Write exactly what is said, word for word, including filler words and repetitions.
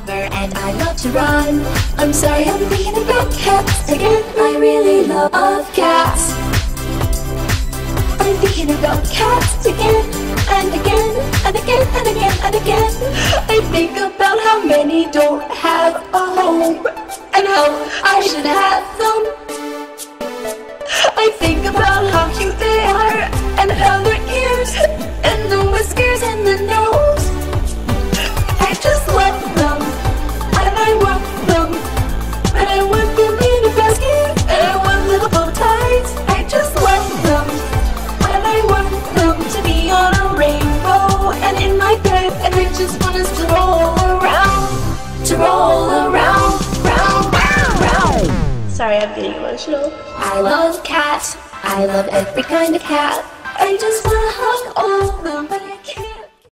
lover and I love to run. I'm sorry, I'm thinking about cats again. I really love cats. I'm thinking about cats again and again and again and again and again. I think about how many don't have a home and how I should have them. I think about how cute they are and how their ears and the whiskers and the nose. I just love them and I want them and I want them in a basket and I want little bow ties. I just love them and I want them to be on a rainbow and in my bed, and I just want us to roll around, to roll around, round, round, round. Sorry, I'm getting emotional. I love cats. I love every kind of cat. I just wanna hug all of them, but I